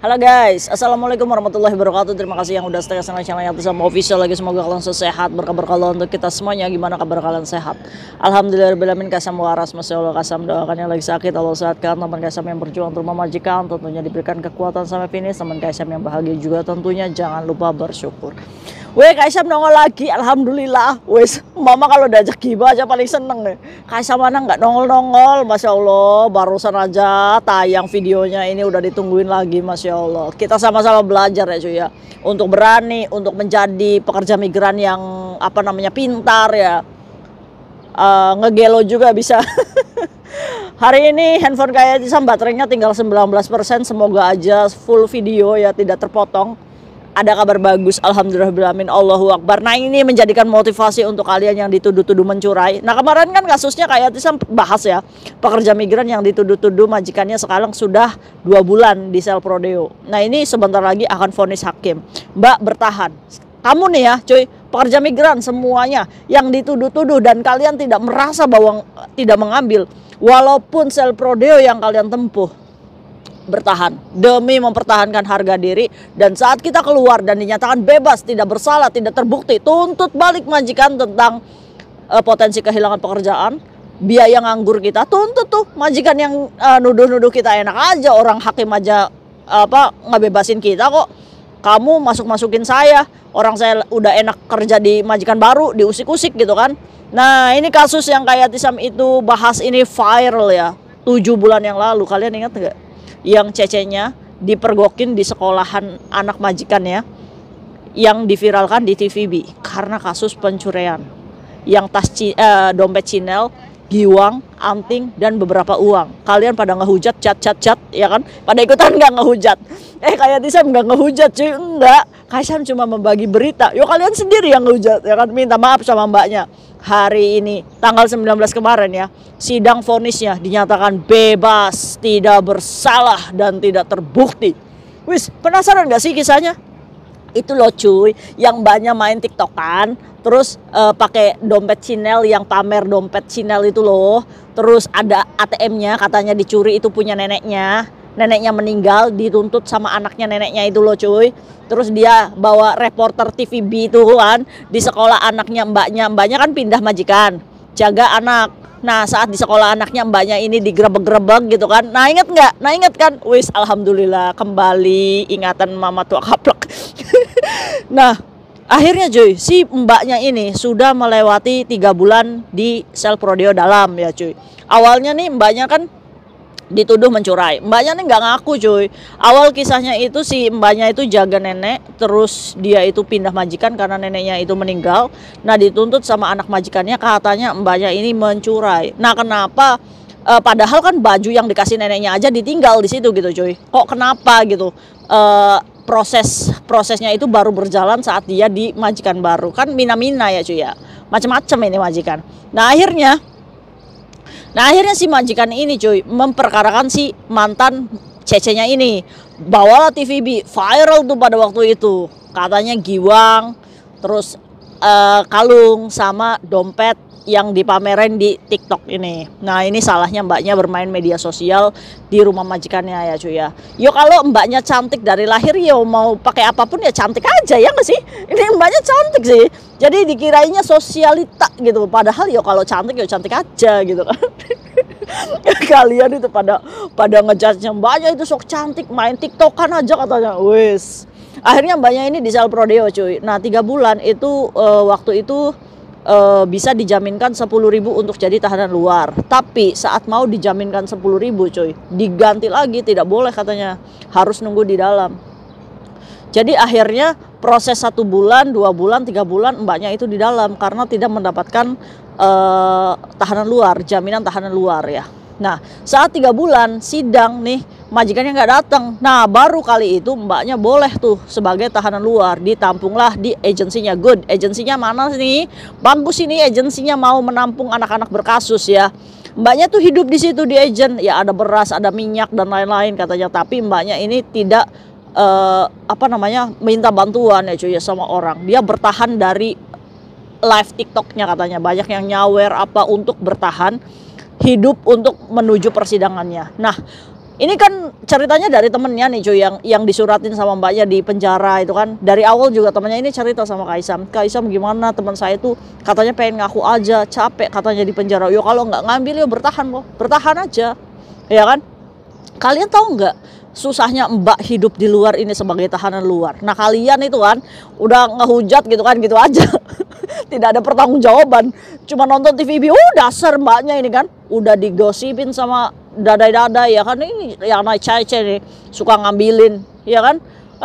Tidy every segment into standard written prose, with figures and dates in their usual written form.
Halo guys, assalamualaikum warahmatullahi wabarakatuh. Terima kasih yang udah stay sama channel yang bersama official lagi. Semoga kalian sehat, berkabar kalau untuk kita semuanya. Gimana kabar kalian sehat? Alhamdulillahirobbilalamin. Kasam waras, masya Allah. Kasam doakan yang lagi sakit Allah sehatkan. Teman kasam yang berjuang untuk memajikan tentunya diberikan kekuatan sampai finish. Teman kasam yang bahagia juga tentunya jangan lupa bersyukur. Weh, Kaisam nongol lagi, alhamdulillah. Wes, mama kalau diajak gibah aja paling seneng nih. Kaisam mana nggak nongol-nongol, masya Allah. Barusan aja tayang videonya ini udah ditungguin lagi, masya Allah. Kita sama-sama belajar ya cuy ya, untuk berani, untuk menjadi pekerja migran yang pintar ya. Ngegelo juga bisa. Hari ini handphone Kaisam baterainya tinggal 19%. Semoga aja full video ya, tidak terpotong. Ada kabar bagus, alhamdulillahirobbilalamin, Allahu Akbar. Nah, ini menjadikan motivasi untuk kalian yang dituduh-tuduh mencurai. Nah, kemarin kan kasusnya kayak Tisam bahas ya, pekerja migran yang dituduh-tuduh majikannya sekarang sudah 2 bulan di sel prodeo. Nah, ini sebentar lagi akan vonis hakim. Mbak bertahan. Kamu nih ya cuy, pekerja migran semuanya yang dituduh-tuduh dan kalian tidak merasa bahwa tidak mengambil, walaupun sel prodeo yang kalian tempuh, bertahan demi mempertahankan harga diri. Dan saat kita keluar dan dinyatakan bebas, tidak bersalah, tidak terbukti, tuntut balik majikan tentang potensi kehilangan pekerjaan, biaya nganggur kita, tuntut tuh majikan yang nuduh-nuduh kita. Enak aja orang hakim aja ngebebasin kita kok. Kamu masuk-masukin saya, orang saya udah enak kerja di majikan baru, diusik-usik gitu kan. Nah, ini kasus yang kayak Tisam itu bahas ini viral ya 7 bulan yang lalu. Kalian ingat nggak? Yang cecenya dipergokin di sekolahan anak majikannya, yang diviralkan di TVB karena kasus pencurian, yang dompet Chanel, giwang, anting, dan beberapa uang. Kalian pada ngehujat, cat ya kan, pada ikutan nggak ngehujat. Kayak Tisam nggak ngehujat cuy, enggak. Kaisam cuma membagi berita. Yo, kalian sendiri yang ngehujat ya kan, minta maaf sama mbaknya. Hari ini tanggal 19 kemarin ya, sidang vonisnya dinyatakan bebas, tidak bersalah dan tidak terbukti. Wis, penasaran gak sih kisahnya? Itu loh cuy, yang mbaknya main tiktokan, terus pakai dompet Chanel, yang pamer dompet Chanel itu loh. Terus ada ATM-nya katanya dicuri, itu punya neneknya. Neneknya meninggal, dituntut sama anaknya neneknya itu loh cuy. Terus dia bawa reporter TVB itu kan di sekolah anaknya mbaknya kan pindah majikan, jaga anak. Nah, saat di sekolah anaknya mbaknya ini digrebek-grebek gitu kan. Nah, inget nggak? Nah, inget kan? Wis, alhamdulillah kembali ingatan mama tua kaplek. Nah, akhirnya cuy, si mbaknya ini sudah melewati 3 bulan di sel prodeo dalam ya cuy. Awalnya nih mbaknya kan dituduh mencurai. Mbaknya nih nggak ngaku cuy. Awal kisahnya itu si mbaknya itu jaga nenek, terus dia itu pindah majikan karena neneknya itu meninggal. Nah, dituntut sama anak majikannya, katanya mbaknya ini mencurai. Nah, kenapa? Padahal kan baju yang dikasih neneknya aja ditinggal di situ gitu cuy. Kok kenapa gitu? Prosesnya itu baru berjalan saat dia di majikan baru. Kan mina-mina ya cuy ya. Macem-macem ini majikan. Nah, akhirnya si majikan ini cuy memperkarakan si mantan cecenya ini. Bawalah TVB, viral tuh pada waktu itu. Katanya giwang, terus kalung sama dompet yang dipamerin di TikTok ini. Nah, ini salahnya mbaknya bermain media sosial di rumah majikannya ya cuy ya. Yo, kalau mbaknya cantik dari lahir, yo mau pakai apapun ya cantik aja ya nggak sih? Ini mbaknya cantik sih. Jadi dikirainya sosialita gitu. Padahal yo kalau cantik yo cantik aja gitu kan. Kalian itu pada ngejudge mbaknya itu sok cantik, main TikTokan aja katanya. Wes. Akhirnya mbaknya ini di sel prodeo cuy. Nah, 3 bulan itu waktu itu bisa dijaminkan 10.000 untuk jadi tahanan luar. Tapi saat mau dijaminkan 10.000 cuy, diganti lagi, tidak boleh katanya, harus nunggu di dalam. Jadi akhirnya proses 1 bulan, 2 bulan, 3 bulan mbaknya itu di dalam karena tidak mendapatkan tahanan luar, jaminan tahanan luar ya. Nah, saat 3 bulan sidang nih, majikannya nggak datang. Nah, baru kali itu mbaknya boleh tuh sebagai tahanan luar, ditampunglah di agensinya. Good, agensinya mana nih? Bagus ini agensinya, mau menampung anak-anak berkasus ya. Mbaknya tuh hidup di situ di agen, ya ada beras, ada minyak dan lain-lain katanya. Tapi mbaknya ini tidak minta bantuan ya cuy ya sama orang. Dia bertahan dari live TikToknya katanya. Banyak yang nyawer untuk bertahan hidup untuk menuju persidangannya. Nah, Ini kan ceritanya dari temennya nih cuy, yang disuratin sama mbaknya di penjara itu kan. Dari awal juga temennya ini cerita sama Kak Isam gimana, teman saya tuh katanya pengen ngaku aja, capek katanya di penjara. Yo kalau nggak ngambil yo bertahan kok, bertahan aja, ya kan. Kalian tahu nggak susahnya mbak hidup di luar ini sebagai tahanan luar. Nah kalian itu kan udah ngehujat gitu kan, gitu aja. Tidak ada pertanggungjawaban, cuma nonton TVB. Dasar mbaknya ini kan udah digosipin sama dadai-dadai ya kan, ini yang naik cece nih suka ngambilin ya kan.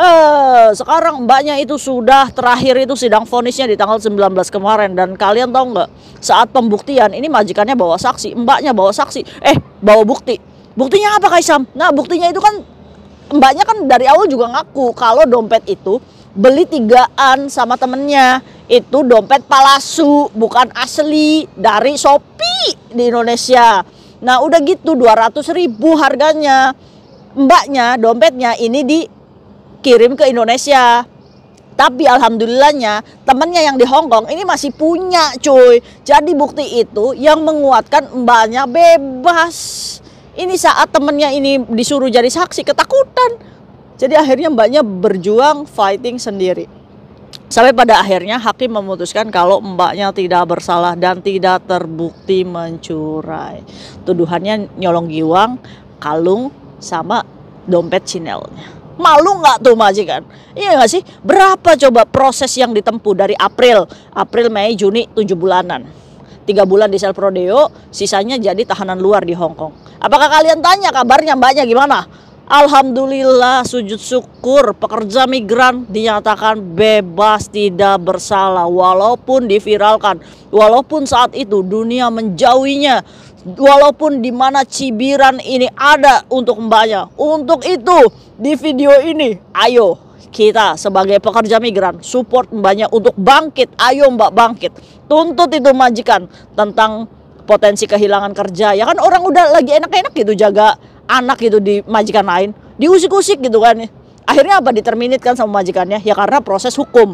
Sekarang mbaknya itu sudah terakhir itu sidang vonisnya di tanggal 19 kemarin. Dan kalian tahu nggak, saat pembuktian ini majikannya bawa saksi, mbaknya bawa saksi, bawa bukti. Buktinya apa Kak Isam? Nah buktinya itu kan mbaknya kan dari awal juga ngaku kalau dompet itu beli 3an sama temennya, itu dompet palsu bukan asli dari Shopee di Indonesia. Nah udah gitu 200.000 harganya. Mbaknya dompetnya ini dikirim ke Indonesia. Tapi alhamdulillahnya temennya yang di Hongkong ini masih punya cuy. Jadi bukti itu yang menguatkan mbaknya bebas. Ini saat temennya ini disuruh jadi saksi ketakutan. Jadi akhirnya mbaknya berjuang fighting sendiri. Sampai pada akhirnya hakim memutuskan kalau mbaknya tidak bersalah dan tidak terbukti mencuri. Tuduhannya nyolong giwang, kalung, sama dompet Chanel-nya. Malu nggak tuh majikan? Iya nggak sih? Berapa coba proses yang ditempuh dari April, Mei, Juni, 7 bulanan. 3 bulan di sel prodeo, sisanya jadi tahanan luar di Hongkong. Apakah kalian tanya kabarnya mbaknya gimana? Alhamdulillah, sujud syukur, pekerja migran dinyatakan bebas tidak bersalah walaupun diviralkan, walaupun saat itu dunia menjauhinya, walaupun di mana cibiran ini ada untuk mbaknya. Untuk itu di video ini ayo kita sebagai pekerja migran support mbaknya untuk bangkit. Ayo mbak bangkit, tuntut itu majikan tentang potensi kehilangan kerja. Ya kan orang udah lagi enak-enak gitu jaga anak gitu di majikan lain, diusik-usik gitu kan. Akhirnya apa, diterminit kan sama majikannya ya karena proses hukum.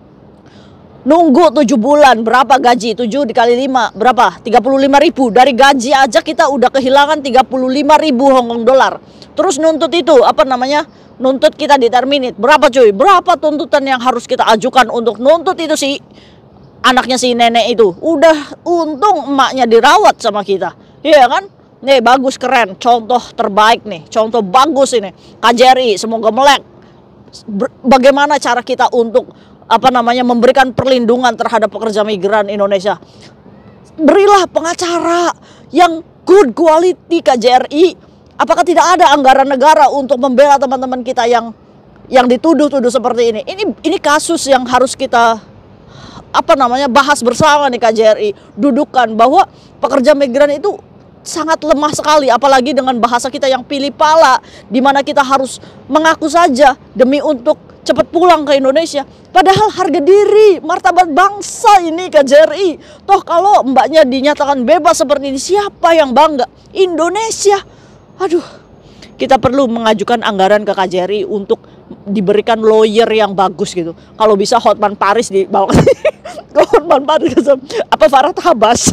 Nunggu 7 bulan, berapa gaji? 7 dikali 5 berapa? 35.000. Dari gaji aja kita udah kehilangan 35.000 Hongkong dolar. Terus nuntut itu apa namanya? Nuntut kita diterminit. Berapa cuy? Berapa tuntutan yang harus kita ajukan untuk nuntut itu si anaknya si nenek itu? Udah untung emaknya dirawat sama kita. Iya kan? Nih bagus, keren, contoh terbaik nih, contoh bagus ini KJRI, semoga melek. Bagaimana cara kita untuk apa namanya memberikan perlindungan terhadap pekerja migran Indonesia? Berilah pengacara yang good quality KJRI. Apakah tidak ada anggaran negara untuk membela teman-teman kita yang dituduh-tuduh seperti ini? Ini kasus yang harus kita apa namanya bahas bersama nih KJRI. Dudukan bahwa pekerja migran itu sangat lemah sekali, apalagi dengan bahasa kita yang pilih pala, di mana kita harus mengaku saja demi untuk cepat pulang ke Indonesia. Padahal harga diri, martabat bangsa ini KJRI. Toh kalau mbaknya dinyatakan bebas seperti ini, siapa yang bangga? Indonesia. Aduh, kita perlu mengajukan anggaran ke KJRI untuk diberikan lawyer yang bagus gitu. Kalau bisa Hotman Paris dibawa ke Hotman Paris apa Farah Tabas.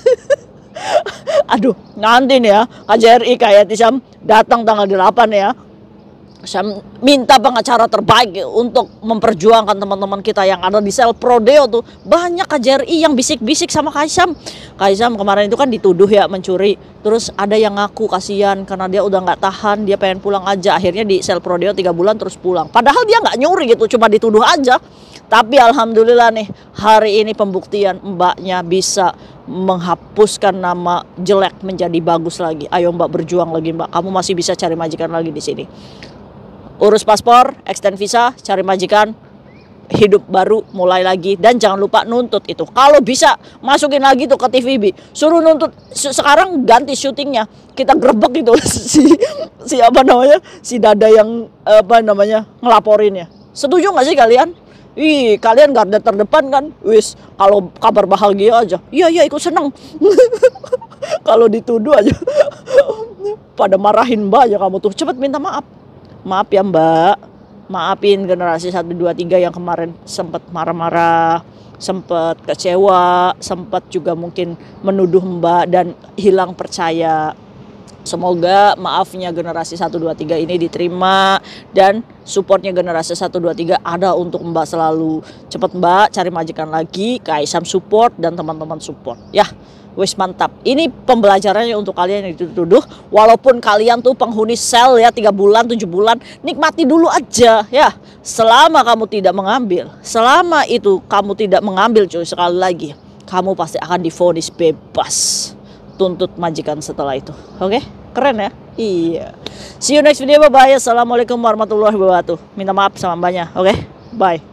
Aduh, nanti nih ya KJRI kayak Isam datang tanggal 8 ya. Saya minta pengacara terbaik untuk memperjuangkan teman-teman kita yang ada di sel prodeo tuh. Banyak KJRI yang bisik-bisik sama Kaisam. Kaisam kemarin itu kan dituduh ya mencuri. Terus ada yang ngaku kasihan karena dia udah nggak tahan, dia pengen pulang aja. Akhirnya di sel prodeo 3 bulan terus pulang. Padahal dia nggak nyuri gitu, cuma dituduh aja. Tapi alhamdulillah nih, hari ini pembuktian mbaknya bisa menghapuskan nama jelek menjadi bagus lagi. Ayo mbak, berjuang lagi mbak. Kamu masih bisa cari majikan lagi di sini. Urus paspor, extend visa, cari majikan, hidup baru mulai lagi. Dan jangan lupa nuntut itu. Kalau bisa masukin lagi tuh ke TVB, suruh nuntut. Sekarang ganti syutingnya, kita grebek itu si apa namanya, si dada yang apa namanya ngelaporinnya. Setuju nggak sih kalian? Ih, kalian garda terdepan kan? Wis, kalau kabar bahagia aja, iya ikut senang. Kalau dituduh aja pada marahin mbak aja, kamu tuh cepet minta maaf. Maaf ya mbak, maafin generasi 1, 2, 3 yang kemarin sempat marah-marah, sempat kecewa, sempat juga mungkin menuduh mbak dan hilang percaya. Semoga maafnya generasi 123 ini diterima dan supportnya generasi 123 ada untuk Mbak selalu. Cepat Mbak cari majikan lagi, Kaisam support dan teman-teman support. Ya, wis mantap. Ini pembelajarannya untuk kalian yang dituduh. Walaupun kalian tuh penghuni sel ya 3 bulan, 7 bulan, nikmati dulu aja ya. Selama kamu tidak mengambil, selama itu kamu tidak mengambil cuy, sekali lagi kamu pasti akan divonis bebas. Tuntut majikan setelah itu. Oke? Keren ya? Iya. See you next video. Bye bye. Assalamualaikum warahmatullahi wabarakatuh. Minta maaf sama mbaknya. Oke? Bye.